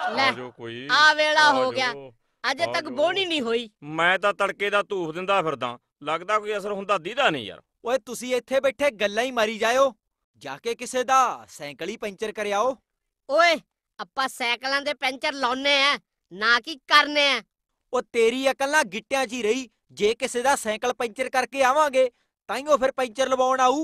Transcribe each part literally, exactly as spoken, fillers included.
ਲੈ ਆ ਜਾਓ ਕੋਈ ਆ ਵੇਲਾ ਆ ਹੋ ਗਿਆ, ਜਾਓ ਅਜੇ ਆ ਤੱਕ ਜਾਓ। ਬੋਣੀ ਨਹੀਂ ਹੋਈ। ਮੈਂ ਤਾਂ ਤੜਕੇ ਦਾ ਧੂਫ ਦਿੰਦਾ ਫਿਰਦਾ, ਲੱਗਦਾ ਕੋਈ ਅਸਰ ਹੁੰਦਾ ਦੀਦਾ ਨਹੀਂ ਯਾਰ। ਓਏ ਤੁਸੀਂ ਇੱਥੇ ਬੈਠੇ ਗੱਲਾਂ ਹੀ ਮਾਰੀ ਜਾਇਓ, ਜਾ ਕੇ ਕਿਸੇ ਦਾ ਸਾਈਕਲ ਹੀ ਪੈਂਚਰ ਕਰ ਆਓ। ਓਏ ਆਪਾਂ ਸਾਈਕਲਾਂ ਦੇ ਪੈਂਚਰ ਲਾਉਨੇ ਆ, ਨਾ ਕਿ ਕਰਨੇ ਆ। ਉਹ ਤੇਰੀ ਅਕਲ ਨਾ ਗਿੱਟਿਆਂ 'ਚ ਹੀ ਰਹੀ, ਜੇ ਕਿਸੇ ਦਾ ਸਾਈਕਲ ਪੈਂਚਰ ਕਰਕੇ ਆਵਾਂਗੇ ਤਾਈਓ ਫਿਰ ਪੈਂਚਰ ਲਵਾਉਣ ਆਊ।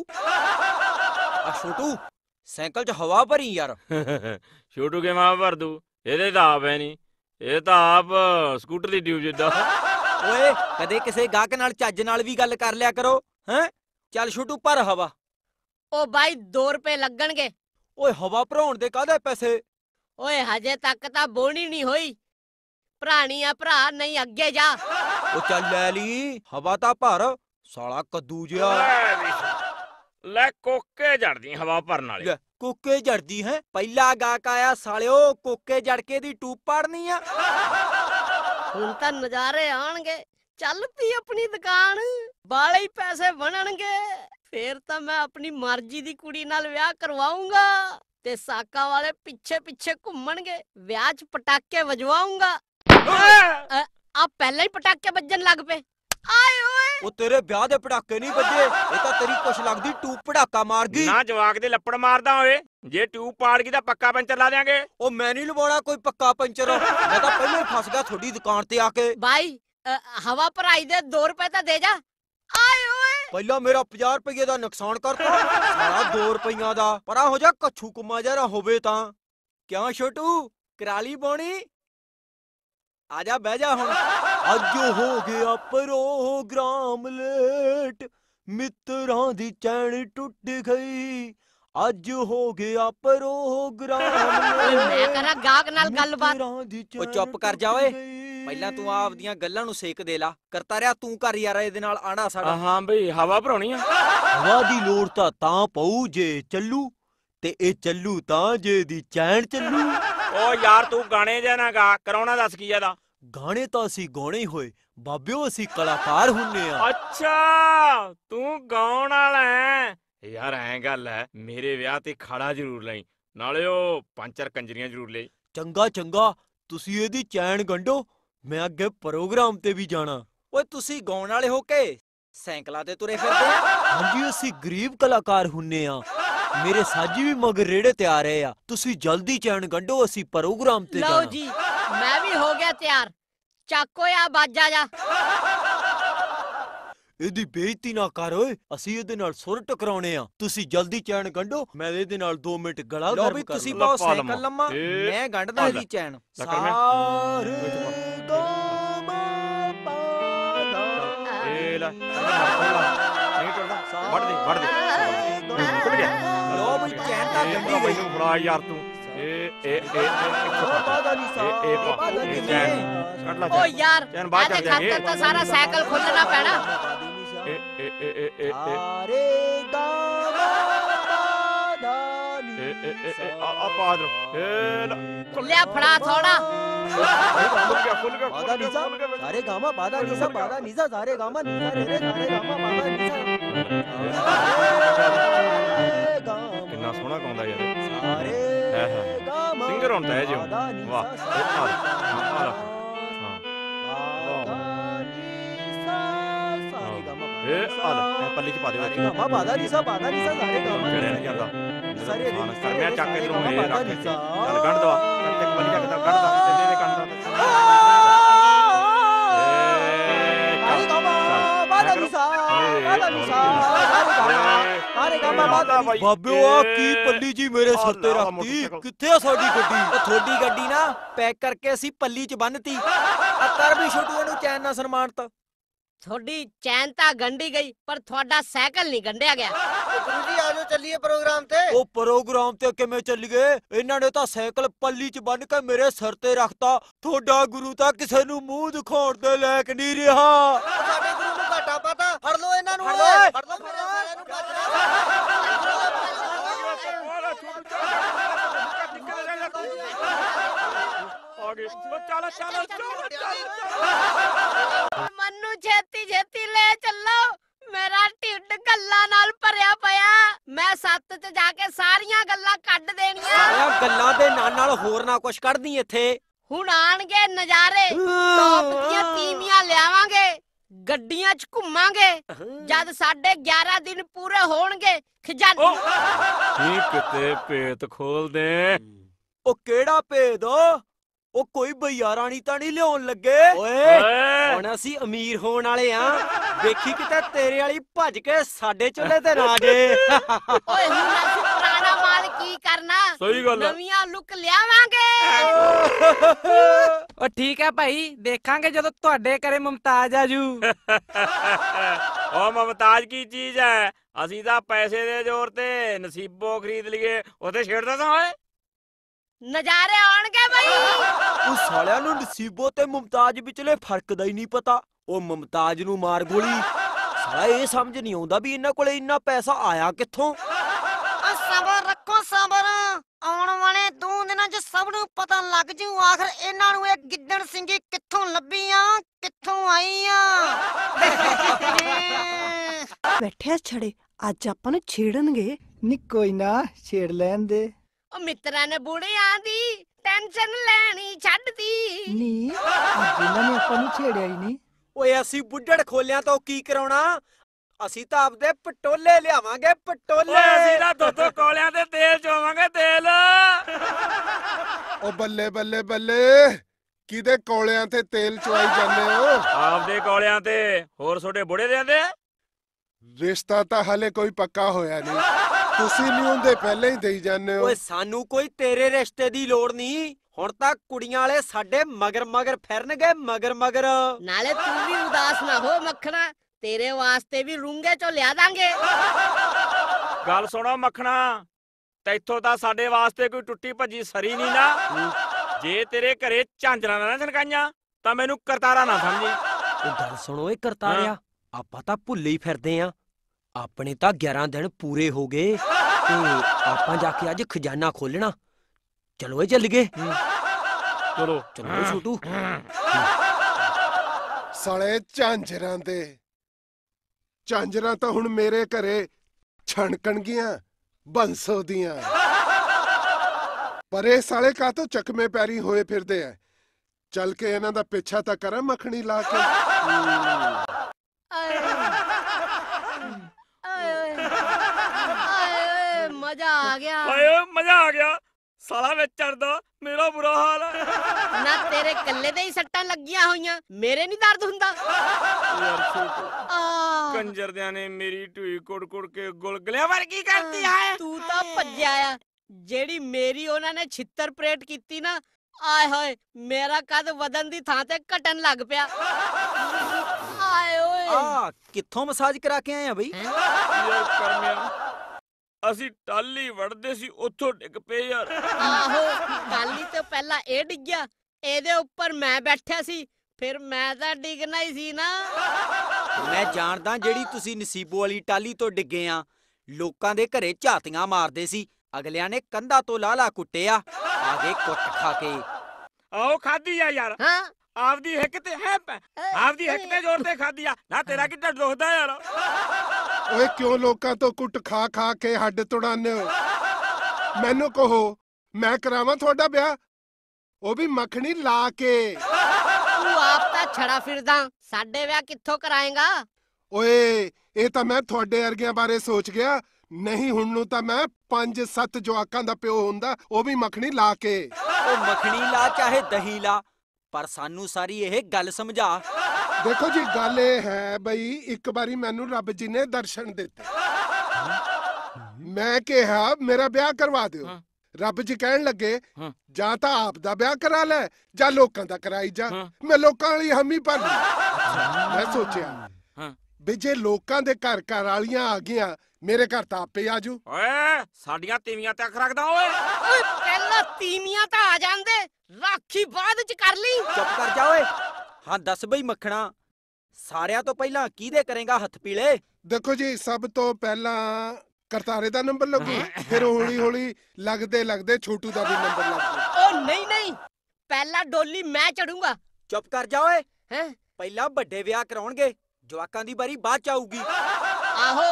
ਆ ਛੋਟੂ ਸਾਈਕਲ 'ਚ ਹਵਾ ਭਰੀ ਯਾਰ। ਛੋਟੂ ਕੇ ਮਾਂ ਭਰ ਦੂ, ਇਹਦੇ ਤਾਂ ਆਪ ਹੈ ਨਹੀਂ, ਇਹ ਤਾਂ ਆਪ ਸਕੂਟਰ ਦੀ ਟਿਊਬ ਜਿੱਦਾਂ। ਓਏ ਕਦੇ ਕਿਸੇ ਗਾਹਕ ਨਾਲ ਚੱਜ ਨਾਲ ਵੀ ਗੱਲ ਕਰ ਲਿਆ ਕਰੋ ਹੈਂ। ਚੱਲ ਛੋਟੂ ਭਰ ਹਵਾ। ਓ ਬਾਈ ਦੋ ਰੁਪਏ ਲੱਗਣਗੇ। ਓਏ ਹਵਾ ਭਰਾਉਣ ਦੇ ਕਾਹਦੇ ਪੈਸੇ? ਓਏ ਹਜੇ ਤੱਕ ਤਾਂ ਬੋਣੀ ਨਹੀਂ ਹੋਈ, ਭਰਾਣੀ ਆ ਭਰਾ, ਨਹੀਂ ਅੱਗੇ ਜਾ। ਉਹ ਚੱਲ ਲੈ ਲਈ ਹਵਾ ਤਾਂ ਭਰ, ਸਾਲਾ ਕੱਦੂ ਜਿਹਾ। ਲੈ ਕੋਕੇ ਜੜਦੀ ਹਵਾ ਭਰਨ ਵਾਲੇ। ਲੈ ਕੋਕੇ ਜੜਦੀ ਹੈ, ਪਹਿਲਾ ਗਾਹਕ ਆਇਆ ਸਾਲਿਓ, ਕੋਕੇ ਜੜ ਕੇ ਦੀ ਟੂਬ ਪਾੜਨੀ ਆ। ਹੁਣ ਤਾਂ ਨਜ਼ਾਰੇ ਆਣਗੇ, ਚੱਲ ਪੀ ਆਪਣੀ ਦੁਕਾਨ, ਬਾਲੇ ਹੀ ਪੈਸੇ ਬਣਨਗੇ। ਫੇਰ ਤਾਂ ਮੈਂ ਆਪਣੀ ਮਰਜ਼ੀ ਦੀ ਕੁੜੀ ਨਾਲ ਵਿਆਹ ਕਰਵਾਉਂਗਾ ਤੇ ਸਾਕਾ ਵਾਲੇ ਪਿੱਛੇ ਪਿੱਛੇ ਘੁੰਮਣਗੇ, ਵਿਆਹ 'ਚ ਪਟਾਕੇ ਵਜਵਾਉਂਗਾ। ਆ ਪਹਿਲਾਂ ਹੀ ਪਟਾਕੇ ਵੱਜਣ ਲੱਗ ਪਏ। ਆਏ ਓਏ ਉਹ ਤੇਰੇ ਵਿਆਹ ਦੇ ਪਟਾਕੇ ਨਹੀਂ ਵੱਜੇ, ਇਹ ਤਾਂ ਤੇਰੀ ਕੁਛ ਲੱਗਦੀ ਟੂਬ ਪਟਾਕਾ ਮਾਰ ਗਈ। ਨਾ ਜਵਾਕ ਦੇ ਲੱਪੜ ਮਾਰਦਾ ਹੋਏ, ਜੇ ਟਿਊਬ ਪਾੜ ਗਈ ਤਾਂ ਪੱਕਾ ਪੈਂਚਰ ਲਾ ਦਿਆਂਗੇ। ਉਹ ਮੈਂ ਨਹੀਂ ਲਵਾਉਣਾ ਕੋਈ ਪੱਕਾ ਪੈਂਚਰ, ਮੈਂ ਤਾਂ ਪਹਿਲਾਂ ਹੀ ਫਸ ਗਿਆ ਤੁਹਾਡੀ ਦੁਕਾਨ ਤੇ ਆ ਕੇ। ਬਾਈ ਅ, ਹਵਾ ਭਰਾਈ ਦੇ ਦੋ ਰੁਪਏ ਤਾਂ ਦੇ ਜਾ। ਆਏ ਓਏ ਪਹਿਲਾਂ ਮੇਰਾ ਪੰਜਾਹ ਰੁਪਏ ਦਾ ਨੁਕਸਾਨ ਕਰਤਾ, ਸਾਰਾ ਦੋ ਰੁਪਈਆਂ ਦਾ। ਪਰਾਂ ਹੋ ਜਾ ਕੱਛੂ ਕੁੰਮਾ ਜਰਾ ਹੋਵੇ ਤਾਂ। ਕਿਉਂ ਛੋਟੂ ਕਰਾਲੀ ਬੋਣੀ? ਆ ਜਾ ਬਹਿ ਜਾ ਹੁਣ। ਅੱਜ ਹੋ ਗਿਆ ਪ੍ਰੋਗਰਾਮ ਲੇਟ, ਮਿੱਤਰਾਂ ਦੀ ਚੈਨ ਟੁੱਟ ਗਈ। ਅੱਜ ਹੋ ਗਿਆ ਪ੍ਰੋਗਰਾਮ ਓਏ ਮੈਂ ਕਰਾਂ ਗਾਹਕ ਨਾਲ ਗੱਲਬਾਤ। ਉਹ ਚੁੱਪ ਕਰ ਜਾ ਓਏ, ਪਹਿਲਾਂ ਤੂੰ ਆਪਦੀਆਂ ਗੱਲਾਂ ਨੂੰ ਸੇਕ ਦੇ ਲਾ। ਕਰਤਾ ਰਿਹਾ ਤੂੰ ਕਰ ਯਾਰ ਇਹਦੇ ਨਾਲ ਆਣਾ ਸਾਡਾ। ਹਾਂ ਬਈ ਹਵਾ ਭਰਾਉਣੀ ਆ। ਹਵਾ ਦੀ ਲੋੜ ਤਾਂ ਤਾਂ ਪਊ ਜੇ ਚੱਲੂ, ਤੇ ਇਹ ਚੱਲੂ ਤਾਂ ਜੇ ਦੀ ਚੈਨ ਚੱਲੂ। ਓ ਯਾਰ ਤੂੰ ਗਾਣੇ ਜਿਹਾ ਨਾ ਗਾ, ਕਰਾਉਣਾ ਦੱਸ ਕੀ ਇਹਦਾ? ਗਾਣੇ ਤਾਂ ਅਸੀਂ ਗਾਉਣੇ ਹੀ ਹੋਏ ਬਾਬਿਓ, ਅਸੀਂ ਕਲਾਕਾਰ ਹੁੰਨੇ ਆ। ਅੱਛਾ ਤੂੰ ਗਾਉਣ ਵਾਲਾ ਹੈ ਯਾਰ। ਐਂ ਗੱਲ ਹੈ, ਮੇਰੇ ਵਿਆਹ ਤੇ ਖੜਾ ਜ਼ਰੂਰ ਲਈ, ਨਾਲੇ ਉਹ ਪੰਜ ਚਾਰ ਕੰਜਰੀਆਂ ਜ਼ਰੂਰ ਲਈ। ਚੰਗਾ ਚੰਗਾ, ਤੁਸੀਂ ਇਹਦੀ ਚੈਨ ਗੰਢੋ, ਮੈਂ ਅੱਗੇ ਪ੍ਰੋਗਰਾਮ ਤੇ ਵੀ ਜਾਣਾ। ਓਏ ਤੁਸੀਂ ਗਾਉਣ ਵਾਲੇ ਹੋ ਕੇ ਸਾਈਕਲਾਂ ਤੇ ਤੁਰੇ ਫਿਰਦੇ ਆ? ਹਾਂਜੀ ਅਸੀਂ ਗਰੀਬ ਕਲਾਕਾਰ ਹੁੰਨੇ ਆ, ਮੇਰੇ ਸਾਜੀ ਵੀ ਮਗਰ ਰੇੜੇ ਤੇ ਆ ਰਹੇ ਆ। ਤੁਸੀਂ ਜਲਦੀ ਚੈਨ ਗੰਢੋ, ਅਸੀਂ ਪ੍ਰੋਗਰਾਮ ਤੇ ਜਾਣਾ। ਲਓ ਜੀ ਮੈਂ ਵੀ ਹੋ ਗਿਆ ਤਿਆਰ, ਚੱਕੋ ਆ ਬਾਜਾ ਜਾ। ਇਹਦੀ ਬੇਇੱਜ਼ਤੀ ਨਾ ਕਰ ਓਏ, ਅਸੀਂ ਇਹਦੇ ਨਾਲ ਸੁਰ ਟਕਰਾਉਣੇ ਆ। ਤੁਸੀਂ ਜਲਦੀ ਚੈਨ ਗੰਢੋ, ਮੈਂ ਇਹਦੇ ਨਾਲ ਦੋ ਮਿੰਟ ਗਲਾ ਗਰਮ ਕਰ ਲਵਾਂ। ਤੁਸੀਂ ਪਾਓ ਸਾਈਕਲ ਲੰਮਾ, ਮੈਂ ਗੰਢਦਾ ਇਹਦੀ ਚੈਨ। ਸਾਰੇ ਗਾਮਾ ਪਾਦਾ ਏ ਲੈ ਨਹੀਂ ਟੁੱਟਦਾ, ਵੜ ਦੇ ਵੜ ਦੇ ਟੁੱਟ ਗਿਆ। ਲੋ ਬਈ ਚੈਨ ਤਾਂ ਗੰਢੀ ਗਈ। ਮੈਨੂੰ ਫੜਾ ਯਾਰ ਤੂੰ। ਏ ਏ ਏ ਪਾਦਾ ਨਹੀਂ ਸਾ ਪਾਦਾ ਨਹੀਂ ਕੱਢ ਲਾ ਓ ਯਾਰ ਚੈਨ ਬਾਹਰ ਇਹਦੇ ਚੱਲ ਜਾਏਗੀ। ਖਾਤਰ ਤਾਂ ਸਾਰਾ ਸਾਈਕਲ ਖੋਲਣਾ ਪੈਣਾ। ਏ ਏ ਏ ਏ ਏ ਸਾਰੇ ਗਾਮਾ ਪਾਦਾ ਏ ਏ ਏ ਆ ਪਾ ਦੇ। ਏ ਲੈ ਲਿਆ ਫੜਾ ਥੋੜਾ। ਖੁੱਲ ਗਿਆ ਖੁੱਲ ਗਿਆ ਪਾਦਾ ਨੀਸਾ ਸਾਰੇ ਗਾਮਾ ਪਾਦਾ ਨੀਸਾ ਪਾਦਾ ਨੀਸਾ ਸਾਰੇ ਗਾਮਾ ਨੀਸਾ ਰੇ ਰੇ ਸਾਰੇ ਗਾਮਾ ਪਾਦਾ ਨੀਸਾ। ਕਿੰਨਾ ਸੋਹਣਾ ਗਾਉਂਦਾ ਯਾਰ। ਸਾਰੇ ਗਾਮਾ ਸਿੰਗਰ ਹੁੰਦਾ ਹੈ ਜੀ। ਵਾਹ ਪਾਦਾ ਨੀਸਾ ਹਾਂ ਪਾਦਾ ਨੀਸਾ ਸਾਰੇ ਗਾਮਾ ਏ ਆ ਲੈ ਪੱਲੀ ਚ ਪਾ ਦੇ ਸਾਰੇ ਗਾਮਾ ਪਾਦਾ ਨੀਸਾ ਪਾਦਾ ਨੀਸਾ ਸਾਰੇ ਗਾਮਾ ਚੜਿਆ ਨਹੀਂ ਜਾਂਦਾ। ਸਾਰੇ ਹਾਂ ਕਰਮਿਆ ਚੱਕ ਕੇ ਇਧਰੋਂ ਇਹ ਰੱਖ ਨੀਸਾ। ਚੱਲ ਗੰਢ ਦਵਾ ਤੇ ਪੱਲੀ ਚੱਕਦਾ ਗੰਢ ਦਾ ਤੇ ਦੇ ਗੰਢ ਦਾ। ਸਾਰੇ ਗਾਮਾ ਪਾਦਾ ਨੀਸਾ ਪਾਦਾ ਨੀਸਾ ਸਾਰੇ ਗਾਮਾ ਪਾਦਾ ਨੀਸਾ। ਬਾਬਿਓ ਆ ਕੀ ਪੱਲੀ ਜੀ ਮੇਰੇ ਸਿਰ ਤੇ ਰੱਖਤੀ, ਕਿੱਥੇ ਆ ਸਾਡੀ ਗੱਡੀ? ਉਹ ਤੁਹਾਡੀ ਗੱਡੀ ਨਾ ਪੈਕ ਕਰਕੇ ਅਸੀਂ ਪੱਲੀ ਚ ਬੰਨਤੀ। ਆ ਕਰ ਵੀ ਛੋਟੂ ਇਹਨੂੰ ਚੈਨ ਨਾਲ ਸਨਮਾਨਤ। ਤੁਹਾਡੀ ਚੈਨ ਤਾਂ ਗੰਢੀ ਗਈ, ਪਰ ਤੁਹਾਡਾ ਸਾਈਕਲ ਨਹੀਂ ਗੰਢਿਆ ਗਿਆ। ਗੁਰੂ ਜੀ ਆਜੋ ਚੱਲੀਏ ਪ੍ਰੋਗਰਾਮ ਤੇ। ਉਹ ਪ੍ਰੋਗਰਾਮ ਤੇ ਕਿਵੇਂ ਚੱਲ ਗਏ? ਇਹਨਾਂ ਨੇ ਤਾਂ ਸਾਈਕਲ ਪੱਲੀ ਚ ਬੰਨ ਕੇ ਮੇਰੇ ਸਿਰ ਤੇ ਰੱਖਤਾ। ਤੁਹਾਡਾ ਗੁਰੂ ਤਾਂ ਕਿਸੇ ਨੂੰ ਮੂੰਹ ਦਿਖਾਉਣ ਦੇ ਲਾਇਕ ਨਹੀਂ ਰਿਹਾ। ਸਾਡੇ ਗੁਰੂ ਨੂੰ ਘਾਟਾ ਪਤਾ, ਫੜ ਲਓ ਇਹਨਾਂ ਨੂੰ। ਫੜ ਲਓ। ਫੜ ਲਓ ਸਾਰਿਆਂ ਨੂੰ। ਆ ਗਏ ਚੱਲ ਚੱਲ ਚੱਲ। ਮੈਨੂੰ ਛੇਤੀ ਛੇਤੀ ਲੈ ਚੱਲੋ, ਮੇਰਾ ਢਿੱਡ ਗੱਲਾਂ ਨਾਲ ਭਰਿਆ ਪਿਆ। ਮੈਂ ਸੱਤ 'ਚ ਜਾ ਕੇ ਸਾਰੀਆਂ ਗੱਲਾਂ ਕੱਢ ਦੇਣੀਆਂ। ਸਾਰੀਆਂ ਗੱਲਾਂ ਦੇ ਨਾਲ ਨਾਲ ਹੋਰ ਨਾ ਕੁਛ ਕੱਢਦੀ ਇੱਥੇ। ਹੁਣ ਆਣਗੇ ਨਜ਼ਾਰੇ, ਟੌਪ ਦੀਆਂ ਤੀਵੀਆਂ ਲਿਆਵਾਂਗੇ, ਗੱਡੀਆਂ 'ਚ ਘੁੰਮਾਂਗੇ। ਜਦ ਸਾਡੇ ਗਿਆਰਾਂ ਦਿਨ ਪੂਰੇ ਹੋਣਗੇ ਖਜ਼ਾਨੇ ਕੀ ਕਿਤੇ ਭੇਤ ਖੋਲ ਦੇ। ਉਹ ਕਿਹੜਾ ਭੇਦ? ਉਹ ਕੋਈ ਬਈਆਰਾਣੀ ਤਾਂ ਨਹੀਂ ਲਿਆਉਣ ਲੱਗੇ ਓਏ। ਓਏ ਹੁਣ ਅਸੀਂ ਅਮੀਰ ਹੋਣ ਵਾਲੇ ਆ, ਵੇਖੀ ਕਿਤੇ ਤੇਰੇ ਵਾਲੀ ਭੱਜ ਕੇ ਸਾਡੇ ਚੁੱਲ੍ਹੇ ਤੇ ਨਾ ਜੇ। ਓਏ ਹੁਣ ਅਸੀਂ ਪੁਰਾਣਾ ਮਾਲ ਕੀ ਕਰਨਾ, ਸਹੀ ਗੱਲ ਆ। ਨਵੀਆਂ ਲੁੱਕ ਲਿਆਵਾਂਗੇ। ਉਹ ਠੀਕ ਹੈ ਭਾਈ, ਦੇਖਾਂਗੇ ਜਦੋਂ ਤੁਹਾਡੇ ਘਰੇ ਮੁਮਤਾਜ਼ ਆਜੂ। ਉਹ ਮਮਤਾਜ ਕੀ ਚੀਜ਼ ਹੈ? ਅਸੀਂ ਤਾਂ ਪੈਸੇ ਦੇ ਜ਼ੋਰ ਤੇ ਨਸੀਬੋ ਖਰੀਦ ਲਈਏ, ਉਹਤੇ ਛੇੜਦਾ ਤਾਂ ਓਏ। ਨਜ਼ਾਰੇ ਆਉਣਗੇ ਬਈ। ਉਹ ਸਾਲਿਆਂ ਨੂੰ ਨਸੀਬੋ ਤੇ ਮੁਮਤਾਜ ਵਿਚਲੇ ਫਰਕ ਦਾ ਹੀ ਨਹੀਂ ਪਤਾ। ਉਹ ਮੁਮਤਾਜ ਨੂੰ ਮਾਰ ਗੋਲੀ। ਸਾਲਾ ਇਹ ਸਮਝ ਨਹੀਂ ਆਉਂਦਾ ਵੀ ਇਹਨਾਂ ਕੋਲੇ ਇੰਨਾ ਪੈਸਾ ਆਇਆ ਕਿੱਥੋਂ। ਸਬਰ ਰੱਖੋ ਸਬਰ, ਆਉਣ ਵਾਲੇ ਦੋ ਦਿਨਾਂ 'ਚ ਸਭ ਨੂੰ ਪਤਾ ਲੱਗ ਜੂ ਆਖਰ ਇਹਨਾਂ ਨੂੰ ਇਹ ਗਿੱਦੜ ਸਿੰਘੀ ਕਿੱਥੋਂ ਲੱਭੀ ਆ, ਕਿੱਥੋਂ ਆਈ ਆ। ਬੈਠਿਆ ਛੜੇ, ਅੱਜ ਆਪਾਂ ਨੂੰ ਛੇੜਨਗੇ। ਨੀ ਕੋਈ ਨਾ, ਛੇੜ ਲੈਣ ਦੇ। ਉਹ ਮਿੱਤਰਾਂ ਨੇ ਬੁੜਿਆਂ ਦੀ ਟੈਨਸ਼ਨ ਲੈਣੀ ਛੱਡਦੀ। ਨੀ ਅੱਜ ਇਹਨਾਂ ਨੇ ਆਪਾਂ ਨੂੰ ਛੇੜਿਆ ਹੀ ਨਹੀਂ। ਓਏ ਅਸੀਂ ਬੁੱਢੜ ਖੋਲਿਆਂ ਤੋਂ ਕੀ ਕਰਾਉਣਾ? ਅਸੀਂ ਤਾਂ ਆਪਦੇ ਪਟੋਲੇ ਲਿਆਵਾਂਗੇ, ਪਟੋਲੇ। ਓਏ ਅਸੀਂ ਤਾਂ ਦੋ ਦੋ ਕੋਲਿਆਂ ਤੇ ਤੇਲ ਚੋਵਾਂਗੇ, ਤੇਲ। ਓ ਬੱਲੇ ਬੱਲੇ ਬੱਲੇ, ਕਿਹਦੇ ਕੋਲਿਆਂ ਤੇ ਤੇਲ ਚਵਾਈ ਜਾਂਦੇ ਹੋ? ਆਪਦੇ ਕੋਲਿਆਂ ਤੇ। ਹੋਰ ਤੁਹਾਡੇ ਬੁੜੇ ਦੇ ਆਂਦੇ? ਰਿਸ਼ਤਾ ਤਾਂ ਹਲੇ ਕੋਈ ਪੱਕਾ ਹੋਇਆ ਨਹੀਂ, ਤੁਸੀਂ ਨਹੀਂ ਹੁੰਦੇ ਪਹਿਲਾਂ ਹੀ ਦੇਈ ਜਾਂਦੇ ਹੋ। ਓਏ ਸਾਨੂੰ ਕੋਈ ਤੇਰੇ ਰਿਸ਼ਤੇ ਦੀ ਲੋੜ ਨਹੀਂ। ਹੁਣ ਤਾਂ ਕੁੜੀਆਂ ਵਾਲੇ ਸਾਡੇ ਮਗਰ ਮਗਰ ਫਿਰਨਗੇ, ਮਗਰ ਮਗਰ। ਨਾਲੇ ਤੂੰ ਵੀ ਉਦਾਸ ਨਾ ਹੋ ਮੱਖਣਾ, ਤੇਰੇ ਵਾਸਤੇ ਵੀ ਰੂੰਗੇ ਚੋਂ ਲਿਆ ਦਾਂਗੇ। ਗੱਲ ਸੁਣੋ ਮੱਖਣਾ, ਤੈਥੋਂ ਤਾਂ ਸਾਡੇ ਵਾਸਤੇ ਕੋਈ ਟੁੱਟੀ ਭੱਜੀ ਸਰੀ ਨਹੀਂ ਨਾ। ਜੇ ਤੇਰੇ ਘਰੇ ਝਾਂਜਰਾਂ ਨਾ ਛਣਕਾਈਆਂ ਤਾਂ ਮੈਨੂੰ ਕਰਤਾਰਾ ਨਾ ਸਮਝੀ। ਉਹ ਗੱਲ ਸੁਣੋ ਏ ਕਰਤਾਰਿਆ, ਆਪਾਂ ਤਾਂ ਭੁੱਲੇ ਹੀ ਫਿਰਦੇ ਆ। ਆਪਣੇ ਤਾਂ ਗਿਆਰਾਂ ਦਿਨ ਪੂਰੇ ਹੋ ਗਏ ਤੇ ਆਪਾਂ ਜਾ ਕੇ ਅੱਜ ਖਜ਼ਾਨਾ ਖੋਲਣਾ। ਚਲੋ ਏ ਚੱਲ ਗਏ। ਚਲੋ ਚਲੋ ਛੋਟੂ। ਸਾਲੇ ਝਾਂਜਰਾਂ ਦੇ ਝਾਂਜਰਾਂ ਤਾਂ ਹੁਣ ਮੇਰੇ ਘਰੇ ਛਣਕਣਗੀਆਂ ਬੰਸੋ ਦੀਆਂ। ਪਰ ਇਹ ਸਾਲੇ ਕਾਹਤੋਂ ਚੱਕਵੇਂ ਪੈਰੀ ਹੋਏ ਫਿਰਦੇ ਆ? ਚੱਲ ਕੇ ਇਹਨਾਂ ਦਾ ਪਿੱਛਾ ਤਾਂ ਕਰਾਂ ਮੱਖਣੀ ਲਾ ਕੇ। ਆਏ ਓਏ, ਆਏ ਓਏ, ਮਜ਼ਾ ਆ ਗਿਆ। ਓਏ ਮਜ਼ਾ ਆ ਗਿਆ। ਸਾਲਾ ਵਿੱਚ ਚੜਦਾ, ਮੇਰਾ ਬੁਰਾ ਹਾਲ ਹੈ। ਨਾ ਤੇਰੇ ਕੱਲੇ ਦੇ ਹੀ ਸੱਟਾਂ ਲੱਗੀਆਂ ਹੋਈਆਂ, ਮੇਰੇ ਨਹੀਂ ਦਰਦ ਹੁੰਦਾ। ਯਾਰ ਛੋਟੂ, ਆ ਕੰਜਰਦਿਆਂ ਨੇ ਮੇਰੀ ਢੂਈ ਕੁੜ ਕੁੜ ਕੇ ਗੁਲਗੁਲਿਆਂ ਵਰਗੀ ਕਰਤੀ ਹੈ। ਤੂੰ ਤਾਂ ਭੱਜਿਆ ਆ। ਜਿਹੜੀ ਮੇਰੀ ਉਹਨਾਂ ਨੇ ਛਿੱਤਰ ਪਰੇਡ ਕੀਤੀ ਨਾ, ਆਏ ਹੋਏ ਮੇਰਾ ਕੱਦ ਵਧਣ ਦੀ ਥਾਂ ਤੇ ਘਟਣ ਲੱਗ ਪਿਆ। ਆਏ ਓਏ। ਆ ਕਿੱਥੋਂ ਮਸਾਜ ਕਰਾ ਕੇ ਆਏ ਆ ਬਈ? ਯਾਰ ਕਰਮਿਆ, ਅਸੀਂ ਟਾਲੀ ਵੜਦੇ ਸੀ, ਉੱਥੋਂ ਡਿੱਗ ਪਏ ਯਾਰ। ਆਹੋ, ਟਾਲੀ ਤੋਂ ਪਹਿਲਾਂ ਇਹ ਡਿੱਗਿਆ, ਇਹਦੇ ਉੱਪਰ ਮੈਂ ਬੈਠਿਆ ਸੀ, ਫਿਰ ਮੈਂ ਤਾਂ ਡਿੱਗਣਾ ਹੀ ਸੀ ਨਾ। ਮੈਂ ਜਾਣਦਾ ਜਿਹੜੀ ਤੁਸੀਂ ਨਸੀਬੋ ਵਾਲੀ ਟਾਲੀ ਤੋਂ ਡਿੱਗੇ ਆ। ਲੋਕਾਂ ਦੇ ਘਰੇ ਝਾਤੀਆਂ ਮਾਰਦੇ ਸੀ, ਅਗਲਿਆਂ ਨੇ ਕੰਧਾਂ ਤੋਂ ਲਾਲਾ ਕੁੱਟਿਆ, ਆਗੇ ਕੁੱਟ ਖਾ ਕੇ। ਆਓ ਖਾਦੀ ਆ ਯਾਰ, ਹਾਂ ਆਪਦੀ ਹਿੱਕ ਤੇ ਹੈ, ਆਪਦੀ ਹਿੱਕ ਤੇ ਜ਼ੋਰ ਤੇ ਖਾਦੀ ਆ ਨਾ। ਤੇਰਾ ਕਿੱਦਾਂ ਦੁਖਦਾ ਯਾਰ? ਓਏ ਕਿਉਂ ਲੋਕਾਂ ਤੋਂ ਕੁੱਟ ਖਾ ਖਾ ਕੇ ਹੱਡ ਤੁੜਾਉਂਦੇ ਹੋ? ਮੈਨੂੰ ਕਹੋ, ਮੈਂ ਕਰਾਵਾਂ ਤੁਹਾਡਾ ਵਿਆਹ, ਉਹ ਵੀ ਮੱਖਣੀ ਲਾ ਕੇ। ਤੂੰ ਆਪ ਤਾਂ ਛੜਾ ਫਿਰਦਾ, ਸਾਡੇ ਵਿਆਹ ਕਿੱਥੋਂ ਕਰਾਏਗਾ? ਓਏ ਇਹ ਤਾਂ ਮੈਂ ਤੁਹਾਡੇ ਵਰਗਿਆਂ ਬਾਰੇ ਸੋਚ ਗਿਆ। ਨਹੀਂ ਹੁਣ ਨੂੰ ਤਾਂ ਮੈਂ ਪੰਜ ਸੱਤ ਜਵਾਕਾਂ ਦਾ ਪਿਓ ਹੁੰਦਾ, ਉਹ ਵੀ ਮੱਖਣੀ ਲਾ ਕੇ। ਉਹ ਮੱਖਣੀ ਲਾ ਚਾਹੇ ਦਹੀਂ ਲਾ, ਪਰ ਸਾਨੂੰ ਸਾਰੀ ਇਹ ਗੱਲ ਸਮਝਾ। ਦੇਖੋ ਜੀ, ਗੱਲ ਇਹ ਹੈ ਬਈ, ਇੱਕ ਵਾਰੀ ਮੈਨੂੰ ਰੱਬ ਜੀ ਨੇ ਦਰਸ਼ਨ ਦਿੱਤੇ। ਮੈਂ ਕਿਹਾ ਮੇਰਾ ਵਿਆਹ ਕਰਵਾ ਦਿਓ। ਰੱਬ ਜੀ ਕਹਿਣ ਲੱਗੇ, ਜਾਂ ਤਾਂ ਆਪ ਦਾ ਵਿਆਹ ਕਰਾ ਲੈ ਜਾਂ ਲੋਕਾਂ ਦਾ ਕਰਾਈ ਜਾ। ਮੈਂ ਲੋਕਾਂ ਵਾਲੀ ਹਮੀ ਭਰ ਲਈ। ਮੈਂ ਸੋਚਿਆ ਵੀ ਜੇ ਲੋਕਾਂ ਦੇ ਘਰ ਘਰ ਵਾਲੀਆਂ ਆ ਗਈਆਂ, ਮੇਰੇ ਘਰ ਤਾਂ ਆਪੇ ਆਜੂ। ਓਏ ਸਾਡੀਆਂ ਤੀਵੀਆਂ ਤੇ ਅੱਖ ਰੱਖਦਾ ਓਏ। ਓਏ ਪਹਿਲਾਂ ਤੀਵੀਆਂ ਤਾਂ ਆ ਜਾਂਦੇ, ਰਾਖੀ ਬਾਅਦ ਚ ਕਰ ਲਈ। ਚੁੱਪ ਕਰ ਜਾ ਓਏ। ਹਾਂ ਦੱਸ ਬਈ ਮੱਖਣਾ, ਸਾਰਿਆਂ ਤੋਂ ਪਹਿਲਾਂ ਕਿਹਦੇ ਕਰੇਗਾ ਹੱਥ ਪੀਲੇ? ਦੇਖੋ ਜੀ, ਸਭ ਤੋਂ ਪਹਿਲਾਂ ਕਰਤਾਰੇ ਦਾ ਨੰਬਰ ਲੱਗੂ, ਫਿਰ ਹੌਲੀ ਹੌਲੀ ਲੱਗਦੇ ਲੱਗਦੇ ਛੋਟੂ ਦਾ ਵੀ ਨੰਬਰ ਲੱਗੂ। ਓ ਨਹੀਂ ਨਹੀਂ, ਪਹਿਲਾਂ ਡੋਲੀ ਮੈਂ ਚੜੂੰਗਾ। ਚੁੱਪ ਕਰ ਜਾ ਓਏ। ਹੈਂ? ਪਹਿਲਾਂ ਵੱਡੇ ਵਿਆਹ ਕਰਾਉਣਗੇ, ਜਵਾਕਾਂ ਦੀ ਵਾਰੀ ਬਾਅਦ ਚ ਆਊਗੀ। ਆਹੋ,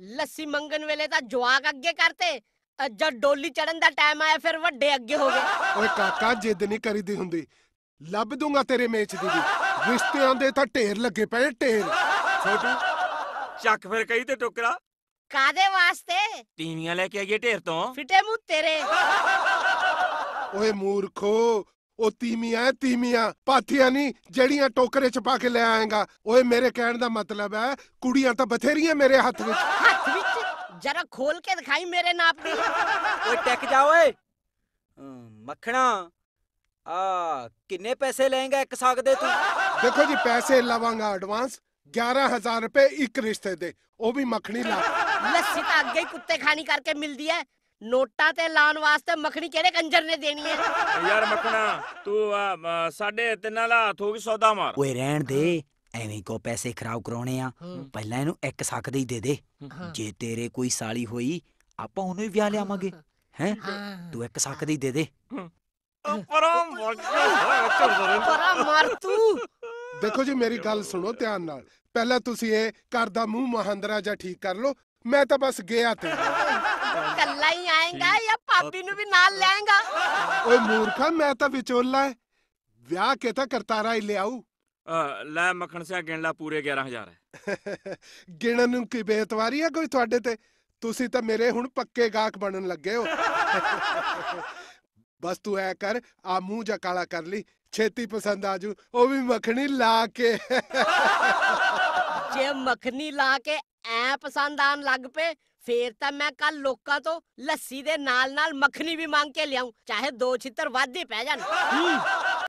ਲੱਸੀ ਮੰਗਣ ਵੇਲੇ ਤਾਂ ਜਵਾਕ ਅੱਗੇ ਕਰਤੇ, ਅ ਜਦ ਡੋਲੀ ਚੜਨ ਦਾ ਟਾਈਮ ਆਇਆ ਫਿਰ ਵੱਡੇ ਅੱਗੇ ਹੋ ਗਏ। ਓਏ ਕਾਕਾ ਜਿੱਦ ਨਹੀਂ ਕਰੀਦੀ ਹੁੰਦੀ, ਲੱਭ ਦੂੰਗਾ ਤੇਰੇ ਮੇਚ ਦੀ ਵੀ। ਰਿਸ਼ਤਿਆਂ ਦੇ ਤਾਂ ਢੇਰ ਲੱਗੇ ਪਏ ਢੇਰ। ਛੋਟੂ ਚੱਕ ਫਿਰ ਕਹੀ ਤੇ ਟੋਕਰਾ। ਕਾਦੇ ਵਾਸਤੇ? ਤੀਵੀਆਂ ਲੈ ਕੇ ਆਈਏ ਢੇਰ ਤੋਂ। ਫਿੱਟੇ ਮੂੰਹ ਤੇਰੇ। ਓਏ ਮੂਰਖੋ, ਉਹ ਤੀਮੀਆਂ ਤੀਮੀਆਂ ਪਾਥੀਆਂ ਨਹੀਂ ਜਿਹੜੀਆਂ ਟੋਕਰੇ ਚ ਪਾ ਕੇ ਲੈ ਆਏਗਾ। ਓਏ ਮੇਰੇ ਕਹਿਣ ਦਾ ਮਤਲਬ ਹੈ ਕੁੜੀਆਂ ਤਾਂ ਬਥੇਰੀਆਂ ਮੇਰੇ ਹੱਥ ਵਿੱਚ। ਹੱਥ ਵਿੱਚ ਜਰਾ ਖੋਲ ਕੇ ਦਿਖਾਈ ਮੇਰੇ ਨਾਪ ਦੀ। ਓਏ ਟਿਕ ਜਾ ਓਏ। ਹਮ, ਮੱਖਣਾ ਆ ਕਿੰਨੇ ਪੈਸੇ ਲਏਗਾ ਇੱਕ ਸਾਗ ਦੇ ਤੂੰ? ਦੇਖੋ ਜੀ ਪੈਸੇ ਲਵਾਂਗਾ ਐਡਵਾਂਸ ਗਿਆਰਾਂ ਹਜ਼ਾਰ ਰੁਪਏ ਇੱਕ ਰਿਸ਼ਤੇ ਦੇ, ਉਹ ਵੀ ਮੱਖਣੀ ਲਾ। ਲੱਸੀ ਤਾਂ ਅੱਗੇ ਹੀ ਕੁੱਤੇ ਖਾਣੀ ਕਰਕੇ ਮਿਲਦੀ ਹੈ, ਨੋਟਾਂ ਤੇ ਲਾਉਣ ਵਾਸਤੇ ਮੱਖਣੀ ਕਿਹੜੇ ਕੰਜਰ ਨੇ ਦੇਣੀ ਹੈ? ਯਾਰ ਮੱਖਣਾ ਤੂੰ ਆ, ਮ, ਸਾਡੇ ਤਿੰਨਾਂ ਦਾ ਹੱਥ ਹੋ ਗਈ ਸੌਦਾ ਮਾਰ। ਓਏ ਰਹਿਣ ਦੇ, ਐਵੇਂ ਕੋ ਪੈਸੇ ਖਰਾਬ ਕਰਾਉਣੇ ਆ। ਪਹਿਲਾਂ ਇਹਨੂੰ ਇੱਕ ਸੱਕ ਦੇ ਹੀ ਦੇ ਦੇ। ਜੇ ਤੇਰੇ ਕੋਈ ਸਾਲੀ ਹੋਈ ਆਪਾਂ ਉਹਨੂੰ ਹੀ ਵਿਆਹ ਲਿਆਵਾਂਗੇ। ਹੈ ਤੂੰ ਇੱਕ ਸੱਕ ਦੀ ਦੇ ਦੇ। ਪਰਾਂ ਮਰ ਜਾ। ਪਰਾਂ ਮਰ ਤੂੰ। ਦੇਖੋ ਜੀ ਮੇਰੀ ਗੱਲ ਸੁਣੋ ਧਿਆਨ ਨਾਲ, ਪਹਿਲਾਂ ਤੁਸੀਂ ਇਹ ਘਰ ਦਾ ਮੂੰਹ ਮਹਾਂਦਰਾ ਜਾਂ ਠੀਕ ਕਰ ਲਓ। ਮੈਂ ਤਾਂ ਬਸ ਗਿਆ ਤੇ। ਕੱਲਾ ਹੀ ਆਏਗਾ ਜਾਂ ਭਾਬੀ ਨੂੰ ਵੀ ਨਾਲ ਲੈਂਗਾ? ਓਏ ਮੂਰਖਾ, ਮੈਂ ਤਾਂ ਵਿਚੋਲਾ ਹੈ, ਵਿਆਹ ਕੇ ਤਾਂ ਕਰਤਾਰਾ ਹੀ ਲਿਆਊ। ਅ, ਲੈ ਮੱਖਣ ਸਿਆ ਗਿਣ ਲਾ, ਪੂਰੇ ਗਿਆਰਾਂ ਹਜ਼ਾਰ ਹੈ। ਗਿਣਨ ਨੂੰ ਕੀ ਬੇਇਤਵਾਰੀ ਹੈ ਕੋਈ ਤੁਹਾਡੇ ਤੇ? ਤੁਸੀਂ ਤਾਂ ਮੇਰੇ ਹੁਣ ਪੱਕੇ ਗਾਹਕ ਬਣਨ ਲੱਗੇ ਹੋ। ਬਸ ਤੂੰ ਐ ਕਰ, ਆ ਮੂੰਹ ਜਾ ਕਾਲਾ ਕਰ ਲਈ, ਛੇਤੀ ਪਸੰਦ ਆਜੂ, ਉਹ ਵੀ ਮੱਖਣੀ ਲਾ ਕੇ। ਜੇ ਮੱਖਣੀ ਲਾ ਕੇ ਐ ਪਸੰਦ ਆਣ ਲੱਗ ਪਏ ਫੇਰ ਤਾਂ ਮੈਂ ਕੱਲ ਲੋਕਾਂ ਤੋਂ ਲੱਸੀ ਦੇ ਨਾਲ ਨਾਲ ਮੱਖਣੀ ਵੀ ਮੰਗ ਕੇ ਲਿਆਉਂ, ਚਾਹੇ ਦੋ ਛਿੱਤਰ ਵੱਧ ਹੀ ਪੈ ਜਾਣ।